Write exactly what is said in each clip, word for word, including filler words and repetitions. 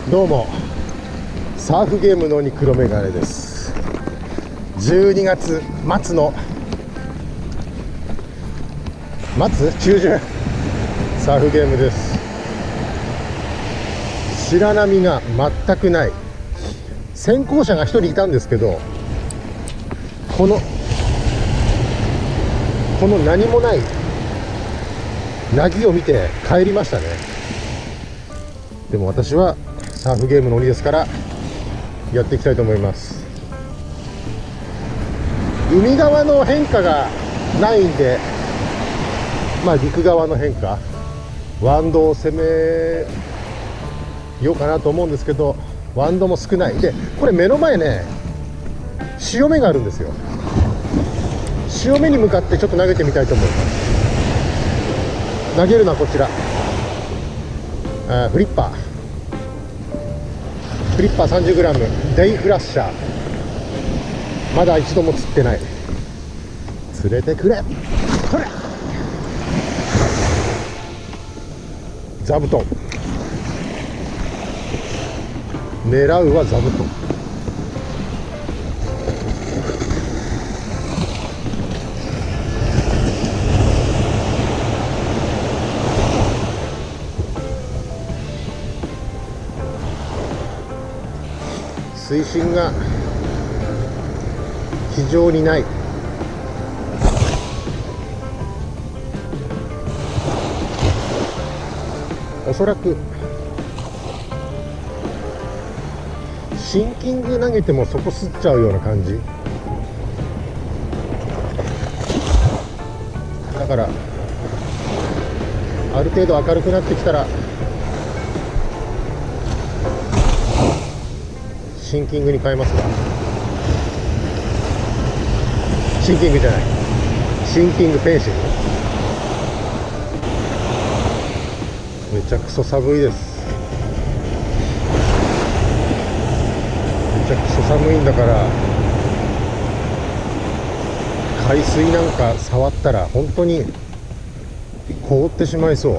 どうもサーフゲームのに黒メガネです。じゅうにがつ末の末中旬サーフゲームです。白波が全くない。先行者がひとりいたんですけど、このこの何もない凪を見て帰りましたね。でも私はサーフゲームの鬼ですからやっていきたいと思います。海側の変化がないんで、まあ陸側の変化、湾道を攻めようかなと思うんですけど、湾道も少ないで、これ目の前ね潮目があるんですよ。潮目に向かってちょっと投げてみたいと思います。投げるのはこちら、あフリッパーフリッパー さんじゅうグラム デイフラッシャー。まだ一度も釣ってない。釣れてくれ。これ座布団、狙うは座布団。水深が非常にない。おそらくシンキング投げてもそこ吸っちゃうような感じだから、ある程度明るくなってきたらシンキングに変えますが、シンキングじゃない、シンキングペンシル。めちゃくそ寒いです。めちゃくそ寒いんだから、海水なんか触ったら本当に凍ってしまいそう。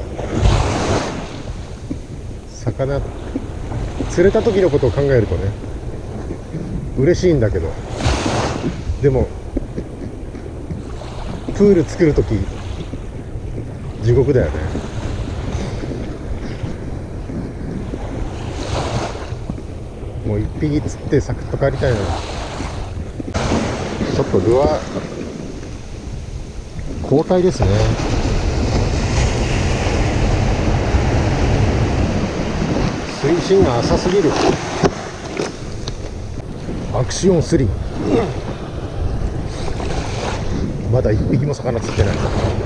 魚釣れた時のことを考えるとね嬉しいんだけど、でもプール作る時地獄だよね。もう一匹釣ってサクッと帰りたいな。ちょっとルアー交代ですね。水深が浅すぎる。アクシオンスリム、まだ一匹も魚釣ってない。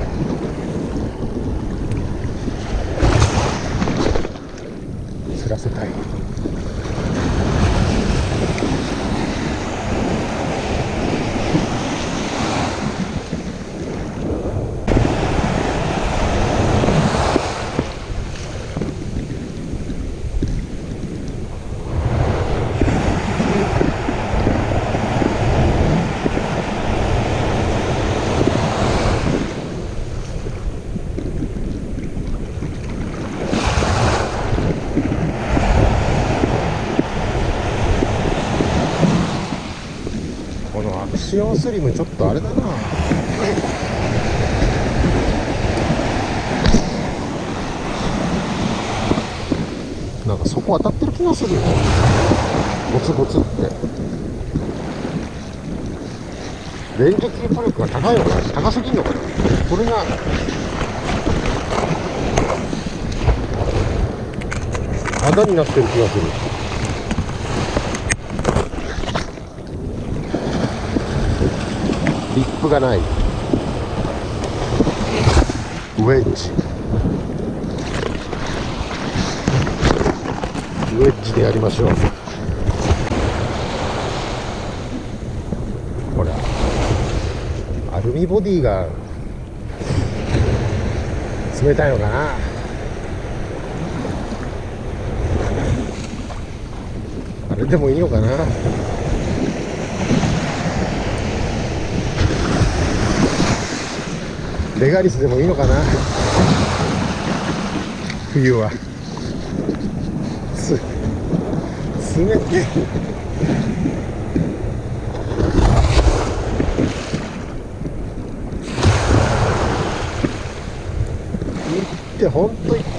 釣らせたい。アクシオンスリムちょっとあれだな。なんかそこ当たってる気がするよ。ゴツゴツって。レンジキープ力が高いのかな、高すぎんのかな。これがあだになってる気がする。リップがない。ウェッジウェッジでやりましょう。ほらアルミボディが冷たいのかな。あれでもいいのかな。レガリスでもいいのかな。冬は冷てえ。いってほんといって、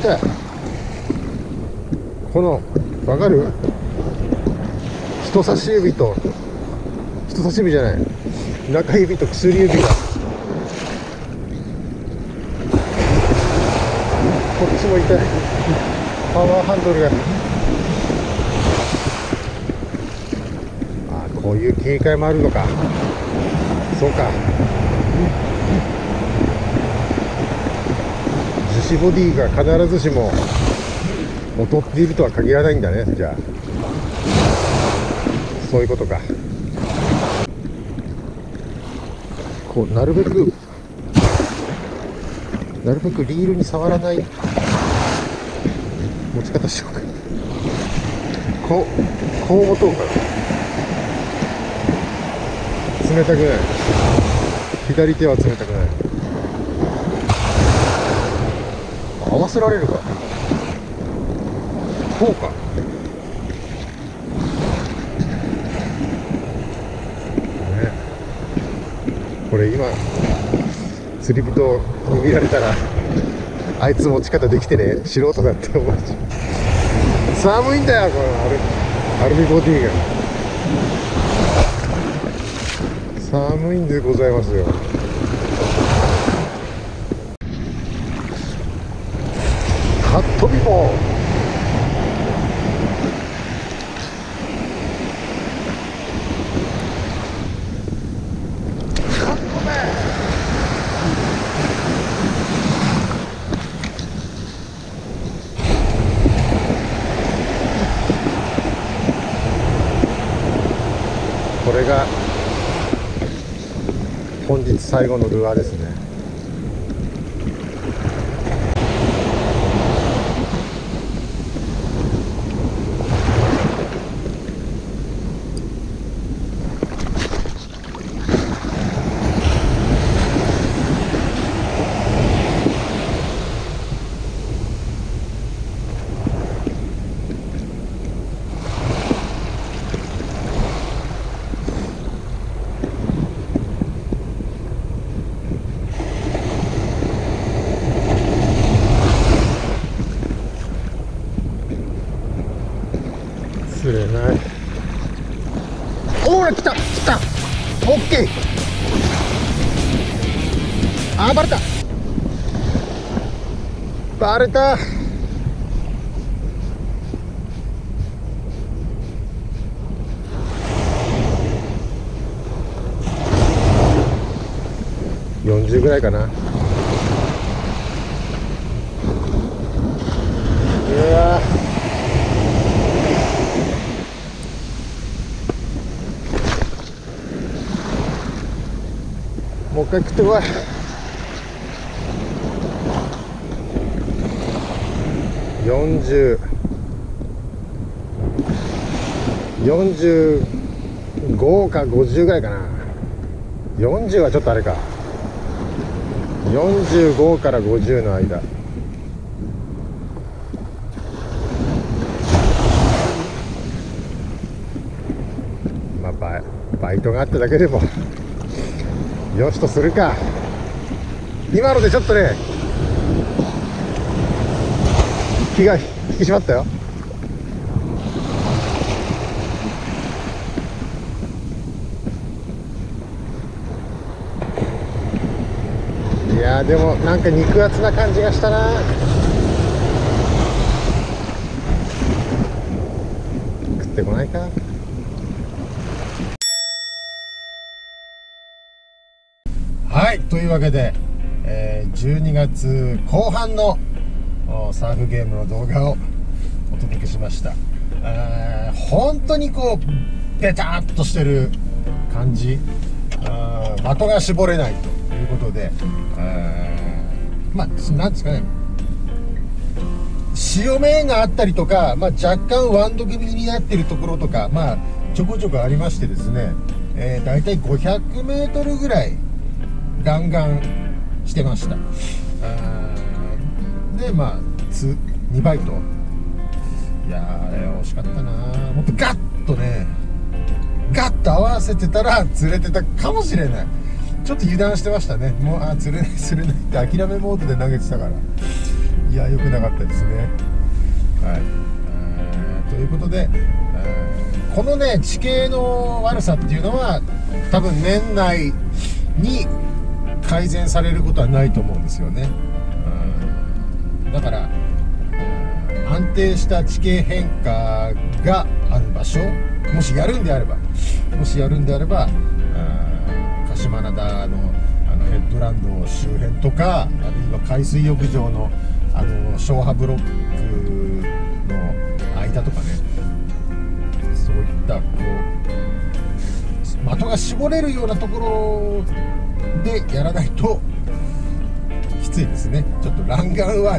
このわかる、人差し指と人差し指じゃない中指と薬指がこっちも痛い。パワーハンドルが、ああ、こういう切り替えもあるのか。そうか、樹脂ボディが必ずしも劣っているとは限らないんだね。じゃあそういうことか。こうなるべくなるべくリールに触らない持ち方しようか。こうこう持とうかな。冷たくない。左手は冷たくない。合わせられるか。こうか。ね、これ今釣り人に見られたら、あいつ持ち方できてね、素人だって思うし。寒いんだよこのアルアルミボディが。寒いんでございますよ。カットビボー。これが本日最後のルアーですね。釣れない。おー、来た来た。オッケー。あー、バレたバレた。よんじゅうぐらいかな。うわもう一回食ってこい。よんじゅう、よんじゅうごかごじゅうぐらいかな。よんじゅうはちょっとあれか。よんじゅうごからごじゅうの間。まあバイ、バイトがあっただけでもよしとするか。今のでちょっとね気が引き締まったよ。いやーでもなんか肉厚な感じがしたな。食ってこないか。はい、というわけで、えー、じゅうにがつこう半のサーフゲームの動画をお届けしました。えー、本当にこうベタっとしてる感じ、あ的が絞れないということで、まあなんですかね、潮目があったりとか、まあ、若干ワンド気味になっているところとか、まあ、ちょこちょこありましてですね、えー、大体ごひゃくメートルぐらい弾丸してました。でまあにバイト、いやー惜しかったな。もっとガッとねガッと合わせてたら釣れてたかもしれない。ちょっと油断してましたね。もうあ釣れない釣れないって諦めモードで投げてたから、いや良くなかったですね。はい、えー、ということで、えー、このね地形の悪さっていうのは多分年内に改善されることはないと思うんですよね。うん、だから安定した地形変化がある場所、もしやるんであればもしやるんであれば鹿島灘のあのヘッドランド周辺とか、あるいは海水浴場のあの消波ブロックの間とかね、そういったこう的が絞れるようなところでやらないときついですね。ちょっと欄干は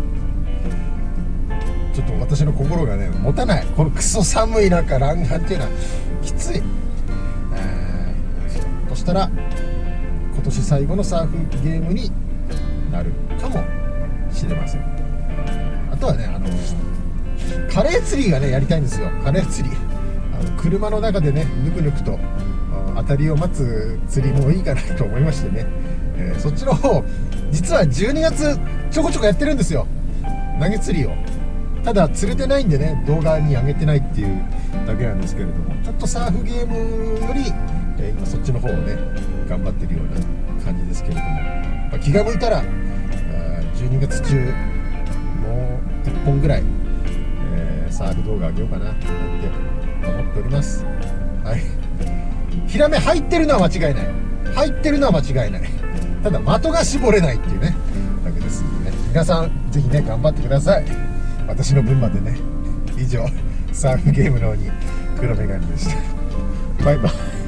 ちょっと私の心がね持たない。このクソ寒い中欄干っていうのはきつい。えー、そしたら今年最後のサーフゲームになるかもしれません。あとはねあのカレー釣りがねやりたいんですよ。カレー釣りあの車の中でねぬくぬくと当たりを待つ釣りもいいかなと思いましてね、えー、そっちの方実はじゅうにがつちょこちょこやってるんですよ、投げ釣りを。ただ釣れてないんでね動画に上げてないっていうだけなんですけれども、ちょっとサーフゲームより、えー、今そっちの方をね頑張ってるような感じですけれども、まあ、気が向いたらじゅうにがつ中もういっぽんぐらい、えー、サーフ動画上げようかなって思っております。はい、ヒラメ入ってるのは間違いない、入ってるのは間違いない。ただ的が絞れないっていうねだけですのでね、皆さんぜひね頑張ってください。私の分までね。以上サーフゲームの方に黒メガネでした。バイバイ。